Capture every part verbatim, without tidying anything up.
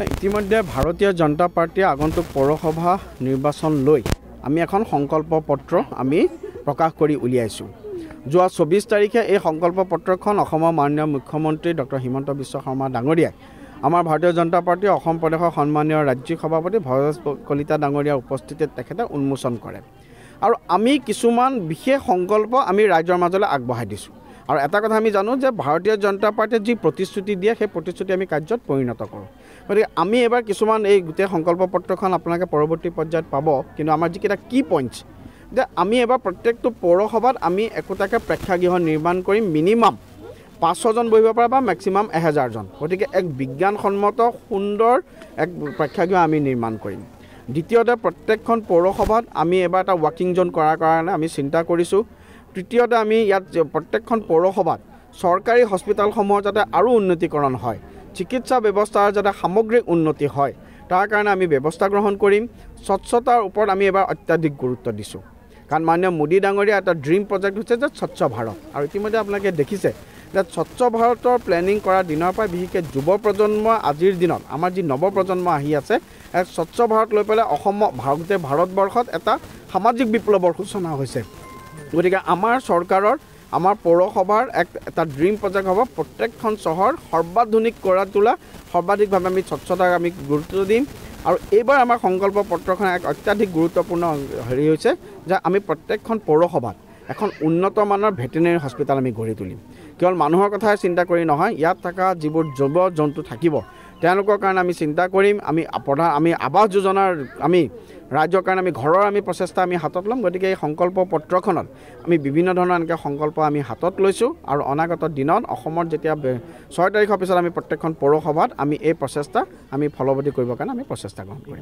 ইতিমধ্যে ভাৰতীয় জনতা পাৰ্টিয়ে আগন্তুক পৌৰসভা নিৰ্বাচন লৈ আমি এখন সংকল্প পত্ৰ আমি প্ৰকাশ কৰি উলিয়াইছোঁ। যোৱা চৌবিছ তাৰিখে এই সংকল্প পত্ৰখন অসমৰ মাননীয় মুখ্যমন্ত্ৰী ডক্টৰ হিমন্ত বিশ্ব শৰ্মা ডাঙৰীয়াই আমাৰ ভাৰতীয় জনতা পাৰ্টিৰ অসম প্ৰদেশৰ সন্মানীয় ৰাজ্যিক সভাপতি ভৰজ কলিতা ডাঙৰীয়াৰ উপস্থিতিত তেখেতে উন্মোচন কৰে আৰু আমি কিছুমান বিশেষ সংকল্প আমি ৰাইজৰ মাজলৈ আগবঢ়াই দিছোঁ। আৰু এটা কথা আমি জানো যে ভাৰতীয় জনতা পাৰ্টিয়ে যি প্ৰতিশ্ৰুতি দিয়ে সেই প্ৰতিশ্ৰুতি আমি কাৰ্যত পৰিণত কৰোঁ। গতিকে আমি এবাৰ কিছুমান এই গোটেই সংকল্প পত্ৰখন আপোনালোকে পৰৱৰ্তী পৰ্যায়ত পাব, কিন্তু আমাৰ যিকেইটা কি পইণ্টছ যে আমি এবাৰ প্ৰত্যেকটো পৌৰসভাত আমি একোটাকৈ প্ৰেক্ষাগৃহ নিৰ্মাণ কৰিম, মিনিমাম পাঁচশজন বহিব পৰা বা মেক্সিমাম এহেজাৰজন। গতিকে এক বিজ্ঞানসন্মত সুন্দৰ এক প্ৰেক্ষাগৃহ আমি নিৰ্মাণ কৰিম। দ্বিতীয়তে প্ৰত্যেকখন পৌৰসভাত আমি এবাৰ এটা ৱাকিং জ'ন কৰাৰ কাৰণে আমি চিন্তা কৰিছোঁ। তৃতীয়তে আমি ইয়াত প্ৰত্যেকখন পৌৰসভাত চৰকাৰী হস্পিটেলসমূহৰ যাতে আৰু উন্নতিকৰণ হয়, চিকিৎসা ব্যৱস্থাৰ যাতে সামগ্ৰিক উন্নতি হয়, তাৰ কাৰণে আমি ব্যৱস্থা গ্ৰহণ কৰিম। স্বচ্ছতাৰ ওপৰত আমি এবাৰ অত্যাধিক গুৰুত্ব দিছোঁ, কাৰণ মাননীয় মোদী ডাঙৰীয়া এটা ড্ৰিম প্ৰজেক্ট হৈছে যে স্বচ্ছ ভাৰত। আৰু ইতিমধ্যে আপোনালোকে দেখিছে যে স্বচ্ছ ভাৰতৰ প্লেনিং কৰাৰ দিনৰ পৰা বিশেষকৈ যুৱ প্ৰজন্ম আজিৰ দিনত আমাৰ যি নৱপ্ৰজন্ম আহি আছে, এক স্বচ্ছ ভাৰত লৈ পেলাই অসম গোটেই ভাৰতবৰ্ষত এটা সামাজিক বিপ্লৱৰ সূচনা হৈছে। গতিকে আমাৰ চৰকাৰৰ আমাৰ পৌৰসভাৰ এক এটা ড্ৰিম প্ৰজেক্ট হ'ব প্ৰত্যেকখন চহৰ সৰ্বাধুনিক কৰা তোলা, সৰ্বাধিকভাৱে আমি স্বচ্ছতাক আমি গুৰুত্ব দিম। আৰু এইবাৰ আমাৰ সংকল্প পত্ৰখন এক অত্যাধিক গুৰুত্বপূৰ্ণ হেৰি হৈছে যে আমি প্ৰত্যেকখন পৌৰসভাত এখন উন্নত মানৰ ভেটেনেৰী হস্পিটেল আমি গঢ়ি তুলিম। কেৱল মানুহৰ কথাই চিন্তা কৰি নহয়, ইয়াত থকা যিবোৰ জীৱ জন্তু থাকিব তেওঁলোকৰ কাৰণে আমি চিন্তা কৰিম। আমি প্ৰধান আমি আৱাস যোজনাৰ আমি ৰাজ্যৰ কাৰণে আমি ঘৰৰ আমি প্ৰচেষ্টা আমি হাতত ল'ম। গতিকে এই সংকল্প পত্ৰখনত আমি বিভিন্ন ধৰণৰ এনেকৈ সংকল্প আমি হাতত লৈছোঁ আৰু অনাগত দিনত অসমত যেতিয়া ছয় তাৰিখৰ পিছত আমি প্ৰত্যেকখন পৌৰসভাত আমি এই প্ৰচেষ্টা আমি ফলৱতী কৰিবৰ কাৰণে আমি প্ৰচেষ্টা গ্ৰহণ কৰিম।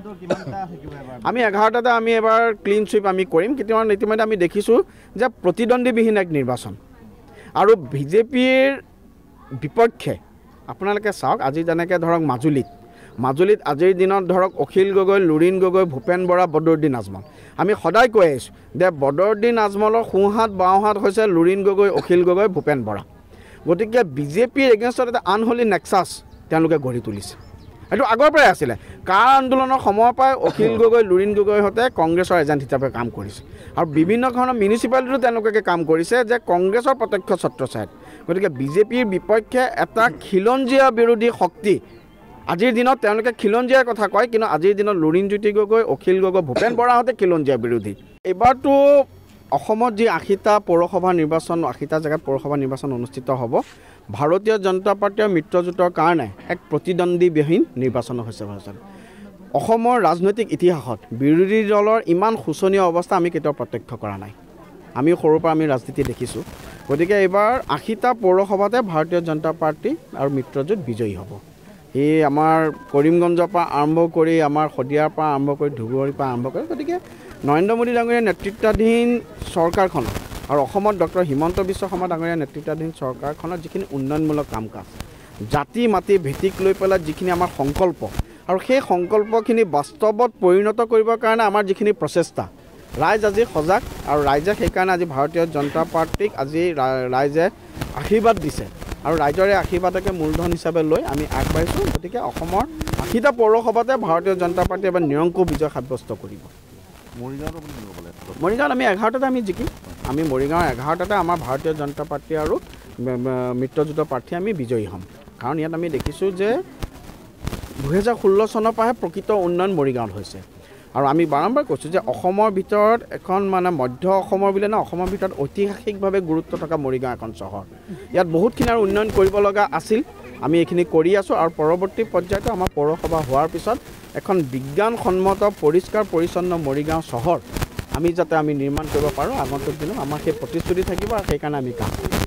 আমি এঘাৰটাতে আমি এবাৰ ক্লিন চুইপ আমি কৰিম। কেতিয়াবা ইতিমধ্যে আমি দেখিছোঁ যে প্ৰতিদ্বন্দ্বীবিহীন এক নিৰ্বাচন আৰু বিজেপিৰ বিপক্ষে আপোনালোকে চাওক, আজি যেনেকৈ ধৰক মাজুলীত মাজুলীত আজিৰ দিনত ধৰক অখিল গগৈ, লুৰিণ গগৈ, ভূপেন বৰা, বদৰুদ্দিন আজমল। আমি সদায় কৈ আহিছোঁ যে বদৰুদ্দিন আজমলৰ সোঁহাত বাওঁহাত হৈছে লুৰিণ গগৈ, অখিল গগৈ, ভূপেন বৰা। গতিকে বিজেপিৰ এগেইনষ্টত এটা আনহলি নেক্সাছ তেওঁলোকে গঢ়ি তুলিছে। এইটো আগৰ পৰাই আছিলে। কাৰ আন্দোলনৰ সময়ৰ পৰাই অখিল গগৈ, লুৰিণ গগৈহঁতে কংগ্ৰেছৰ এজেণ্ট হিচাপে কাম কৰিছে আৰু বিভিন্ন ধৰণৰ মিউনিচিপালিটিতো তেওঁলোকে কাম কৰিছে যে কংগ্ৰেছৰ প্ৰত্যক্ষ ছত্ৰছায়াত। গতিকে বিজেপিৰ বিপক্ষে এটা খিলঞ্জীয়া বিৰোধী শক্তি আজিৰ দিনত তেওঁলোকে খিলঞ্জীয়াৰ কথা কয়, কিন্তু আজিৰ দিনত লুৰিণজ্যোতি গগৈ, অখিল গগৈ, ভূপেন বৰাহঁতে খিলঞ্জীয়া বিৰোধী। এইবাৰতো অসমত যি আশীটা পৌৰসভা নিৰ্বাচন আশীটা জেগাত পৌৰসভা নিৰ্বাচন অনুষ্ঠিত হ'ব, ভাৰতীয় জনতা পাৰ্টীৰ মিত্ৰজোঁটৰ কাৰণে এক প্ৰতিদ্বন্দ্বীবিহীন নিৰ্বাচন হৈছে। অসমৰ ৰাজনৈতিক ইতিহাসত বিৰোধী দলৰ ইমান শোচনীয় অৱস্থা আমি কেতিয়াও প্ৰত্যক্ষ কৰা নাই। আমি সৰুৰ পৰা আমি ৰাজনীতি দেখিছোঁ। গতিকে এইবাৰ আশীটা পৌৰসভাতে ভাৰতীয় জনতা পাৰ্টী আৰু মিত্ৰজোঁট বিজয়ী হ'ব। এই আমাৰ কৰিমগঞ্জৰ পৰা আৰম্ভ কৰি আমাৰ শদিয়াৰ পৰা আৰম্ভ কৰি ধুবুৰীৰ পৰা আৰম্ভ কৰি, গতিকে নৰেন্দ্ৰ মোদী ডাঙৰীয়াৰ নেতৃত্বাধীন চৰকাৰখনত আৰু অসমত ডক্টৰ হিমন্ত বিশ্ব শৰ্মা ডাঙৰীয়াৰ নেতৃত্বাধীন চৰকাৰখনত যিখিনি উন্নয়নমূলক কাম কাজ, জাতি মাটি ভিত্তিক লৈ পেলাই যিখিনি আমাৰ সংকল্প আৰু সেই সংকল্পখিনি বাস্তৱত পৰিণত কৰিবৰ কাৰণে আমাৰ যিখিনি প্ৰচেষ্টা, ৰাইজ আজি সজাগ আৰু ৰাইজে সেইকাৰণে আজি ভাৰতীয় জনতা পাৰ্টীক আজি ৰাইজে আশীৰ্বাদ দিছে আৰু ৰাইজৰে আশীৰ্বাদকে মূলধন হিচাপে লৈ আমি আগবাঢ়িছোঁ। গতিকে অসমৰ আশীটা পৌৰসভাতে ভাৰতীয় জনতা পাৰ্টীয়ে এবাৰ নিৰংকুশ বিজয় সাব্যস্ত কৰিব। মৰিগাঁৱত আমি এঘাৰটাতে আমি জিকিম। আমি মৰিগাঁৱৰ এঘাৰটাতে আমাৰ ভাৰতীয় জনতা পাৰ্টী আৰু মিত্ৰজোঁটৰ প্ৰাৰ্থী আমি বিজয়ী হ'ম। কাৰণ ইয়াত আমি দেখিছোঁ যে দুহেজাৰ ষোল্ল চনৰ পৰাহে প্ৰকৃত উন্নয়ন মৰিগাঁৱত হৈছে। আৰু আমি বাৰম্বাৰ কৈছোঁ যে অসমৰ ভিতৰত এখন মানে মধ্য অসমৰ বুলিলে ন, অসমৰ ভিতৰত ঐতিহাসিকভাৱে গুৰুত্ব থকা মৰিগাঁও এখন চহৰ। ইয়াত বহুতখিনি আৰু উন্নয়ন কৰিব লগা আছিল, আমি এইখিনি কৰি আছোঁ। আৰু পৰৱৰ্তী পৰ্যায়তো আমাৰ পৌৰসভা হোৱাৰ পিছত এখন বিজ্ঞানসন্মত পৰিষ্কাৰ পৰিচ্ছন্ন মৰিগাঁও চহৰ আমি যাতে আমি নিৰ্মাণ কৰিব পাৰোঁ, আগন্তুক দিনত আমাৰ সেই প্ৰতিশ্ৰুতি থাকিব আৰু সেইকাৰণে আমি কাম কৰিম।